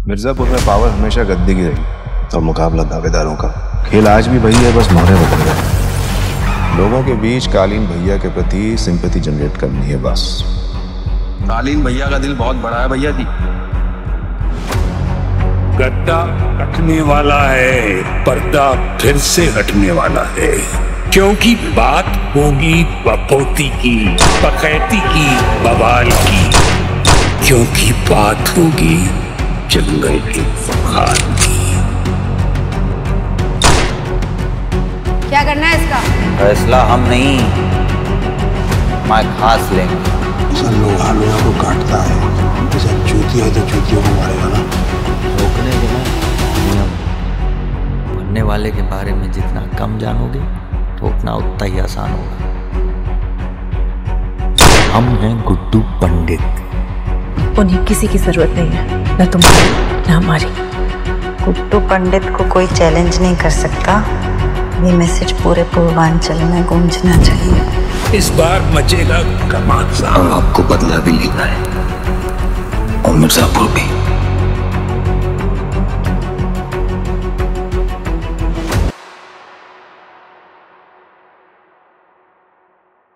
मिर्जापुर में पावर हमेशा गद्दी की रही और मुकाबला दावेदारों का। खेल आज भी वही है, बस मोहरे बदल गए। लोगों के बीच कालीन भैया के प्रति सिंपैथी जनरेट करनी है बस। कालीन भैया का दिल बहुत बड़ा है भैया जी। गद्दा कटने वाला है, पर्दा फिर से हटने वाला है, क्योंकि बात होगी बपोती की, बकैती की, बवाल की, क्योंकि बात होगी जंगल के फखार की। क्या करना है इसका? फैसला हम नहीं, मैं खास लेंगे। लोहा लोहा को काटता है, जैसे चूतिया है तो चूतियों को मारेगा ना। रोकने के नियम, बनने वाले के बारे में जितना कम जानोगे ठोकना उतना ही आसान होगा। हम हैं गुड्डू पंडित। उन्हें किसी की जरूरत नहीं है, न तुम्हारी न हमारी। गुड्डू पंडित को कोई चैलेंज नहीं कर सकता। ये मैसेज पूरे पूर्वांचल में गूंजना चाहिए। इस बार मचेगा कमाल। आपको बदला भी लेना है और मिर्जापुर भी।